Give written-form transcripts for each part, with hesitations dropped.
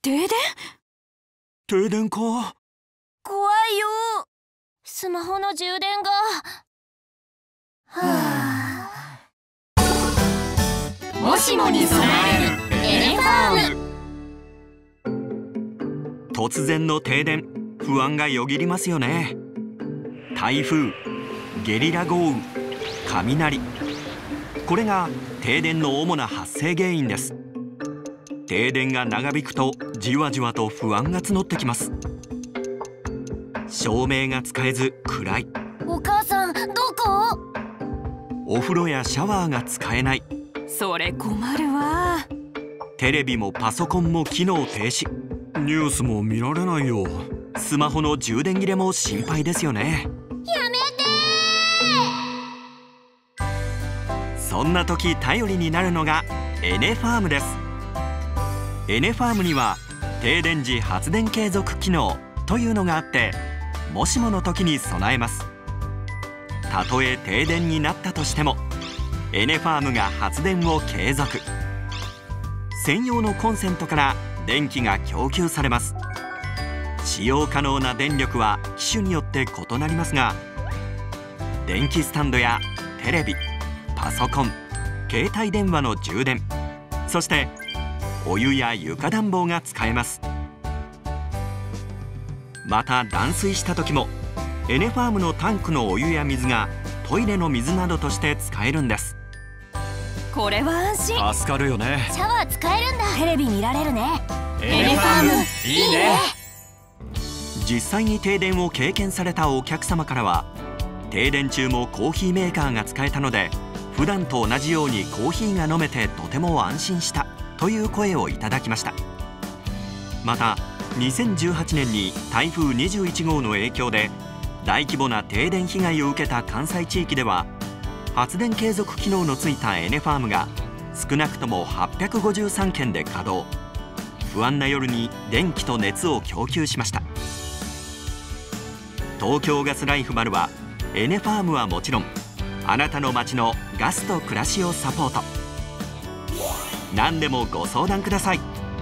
停電か。 怖いよ。スマホの充電が。もしもに備えるエネファーム。 突然の停電、不安がよぎりますよね。台風、ゲリラ豪雨、雷、これが停電の主な発生原因です。停電が長引くとじわじわと不安が募ってきます。照明が使えず暗い。 お母さん、どこ？ お風呂やシャワーが使えない。 それ困るわ。 テレビもパソコンも機能停止。ニュースも見られないよ。スマホの充電切れも心配ですよね。 やめてー。そんな時頼りになるのがエネファームです。エネファームには停電時発電継続機能というのがあって、もしもの時に備えます。たとえ停電になったとしてもエネファームが発電を継続。専用のコンセントから電気が供給されます。使用可能な電力は機種によって異なりますが、電気スタンドやテレビ、パソコン、携帯電話の充電、そしてお湯や床暖房が使えます。また断水した時もエネファームのタンクのお湯や水がトイレの水などとして使えるんです。 これは安心。 助かるよね。 シャワー使えるんだ。テレビ見られるね。 エネファームいいね。実際に停電を経験されたお客様からは、停電中もコーヒーメーカーが使えたので普段と同じようにコーヒーが飲めてとても安心したという声をいただきました。また2018年に台風21号の影響で大規模な停電被害を受けた関西地域では、発電継続機能のついたエネファームが少なくとも853件で稼働。不安な夜に電気と熱を供給しました。東京ガスライフマルはエネファームはもちろん、あなたの街のガスと暮らしをサポート。何でもご相談ください。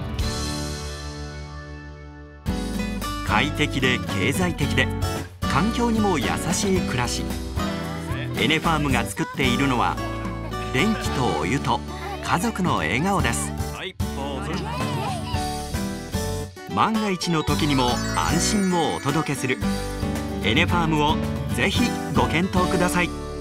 快適で経済的で環境にも優しい暮らし。エネファームが作っているのは電気とお湯と家族の笑顔です。万が一の時にも安心をお届けするエネファームをぜひご検討ください。